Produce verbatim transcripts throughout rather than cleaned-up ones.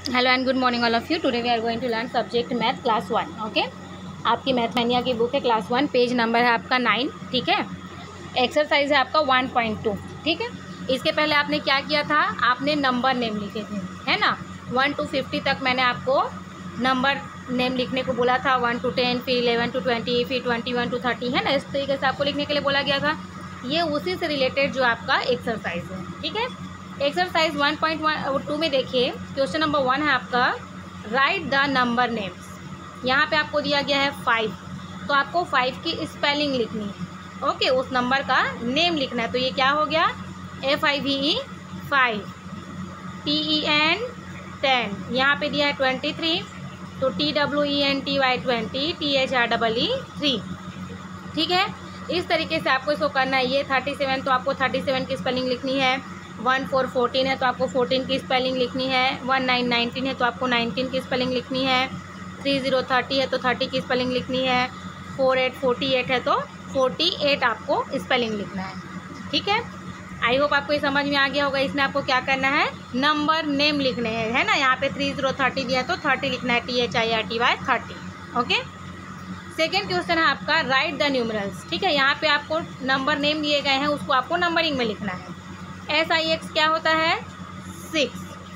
Hello and good morning all of you. Today we are going to learn subject math class one. Okay, आपकी math mania की book है class one, page number है आपका nine. ठीक है, exercise है आपका वन पॉइंट टू। ठीक है, इसके पहले आपने क्या किया था, आपने नंबर नेम लिखे थे, है ना। वन टू फिफ्टी तक मैंने आपको नंबर नेम लिखने को बोला था, वन टू टेन, फिर इलेवन टू ट्वेंटी, फिर ट्वेंटी वन टू थर्टी, है ना। इस तरीके से आपको लिखने के लिए बोला गया था। ये उसी से रिलेटेड जो आपका एक्सरसाइज है। ठीक है, exercise one point one two में देखिए, क्वेश्चन नंबर वन है आपका, राइट द नंबर नेम्स। यहाँ पे आपको दिया गया है फाइव, तो आपको फाइव की स्पेलिंग लिखनी है। ओके, उस नंबर का नेम लिखना है। तो ये क्या हो गया, F I V E five, T E N ten, यहाँ पे दिया है ट्वेंटी थ्री, तो T W E N T Y twenty, T H R double E three. ठीक है, इस तरीके से आपको इसको करना है। ये थर्टी सेवन, तो आपको थर्टी सेवन की स्पेलिंग लिखनी है। वन फोर फोर्टीन है, तो आपको फोर्टीन की स्पेलिंग लिखनी है। वन नाइन नाइनटीन है, तो आपको नाइनटीन की स्पेलिंग लिखनी है। थ्री ज़ीरो थर्टी है, तो थर्टी की स्पेलिंग लिखनी है। फोर एट फोर्टी एट है, तो फोर्टी एट आपको स्पेलिंग लिखना है। ठीक है, आई होप आपको ये समझ में आ गया होगा। इसमें आपको क्या करना है, नंबर नेम लिखने हैं, है ना। यहाँ पे थ्री ज़ीरो थर्टी दिया है, तो थर्टी लिखना है, T H I R T Y thirty. Okay, second question है आपका, राइट द न्यूमरल्स। ठीक है, यहाँ पे आपको नंबर नेम दिए गए हैं, उसको आपको नंबरिंग में लिखना है। एस आई एक्स क्या होता है, six,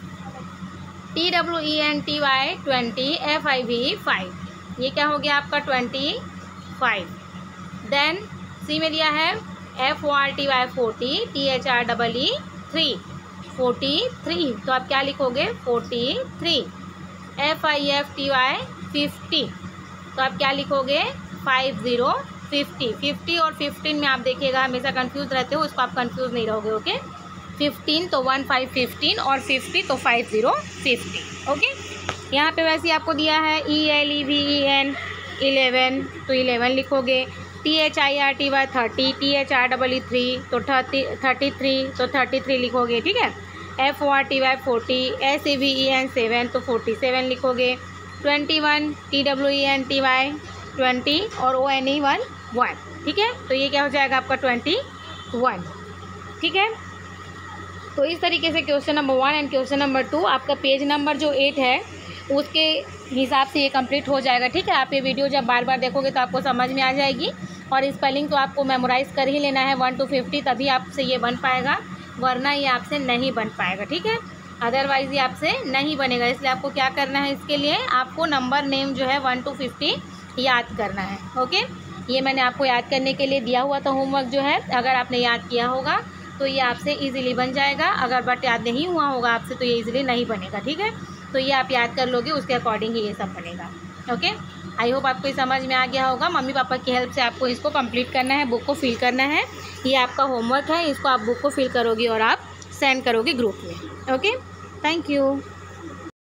T W E N T Y twenty, F I V E, five क्या हो गया आपका ट्वेंटी फाइव। देन सी में दिया है F O R T Y forty, T H R double E three, forty three, तो आप क्या लिखोगे, forty three. F I F T Y fifty, तो आप क्या लिखोगे, फाइव ज़ीरो फिफ्टी। फिफ्टी और फिफ्टीन में आप देखिएगा हमेशा कंफ्यूज रहते हो, उसको आप कंफ्यूज नहीं रहोगे। ओके, फिफ्टीन तो वन फाइव फिफ्टीन, और फिफ्टी तो फाइव ज़ीरो फिफ्टी। ओके, यहाँ पे वैसे ही आपको दिया है E L E V E N eleven, तो इलेवन लिखोगे। T H I R T Y thirty, T H R double E three, तो थर्टी थर्टी थ्री, तो थर्टी थ्री लिखोगे। ठीक है, F O R T Y forty, S E V E N seven, तो forty seven लिखोगे। Twenty one, T W E N T Y twenty, और O N E one one. ठीक है, तो ये क्या हो जाएगा आपका ट्वेंटी वन। ठीक है, तो इस तरीके से question number one and question number two, आपका पेज नंबर जो एट है उसके हिसाब से ये कंप्लीट हो जाएगा। ठीक है, आप ये वीडियो जब बार बार देखोगे तो आपको समझ में आ जाएगी, और स्पेलिंग तो आपको मेमोराइज कर ही लेना है वन टू फिफ्टी, तभी आपसे ये बन पाएगा, वरना ये आपसे नहीं बन पाएगा। ठीक है, अदरवाइज़ ये आपसे नहीं बनेगा। इसलिए आपको क्या करना है, इसके लिए आपको नंबर नेम जो है वन टू फिफ्टी याद करना है। ओके, ये मैंने आपको याद करने के लिए दिया हुआ था होमवर्क जो है, अगर आपने याद किया होगा तो ये आपसे इजीली बन जाएगा। अगर बट याद नहीं हुआ होगा आपसे तो ये इजीली नहीं बनेगा। ठीक है, तो ये आप याद कर लोगे, उसके अकॉर्डिंग ही ये सब बनेगा। ओके, आई होप आपको ये समझ में आ गया होगा। मम्मी पापा की हेल्प से आपको इसको कंप्लीट करना है, बुक को फिल करना है। ये आपका होमवर्क है, इसको आप बुक को फिल करोगे और आप सेंड करोगे ग्रुप में। Okay, thank you.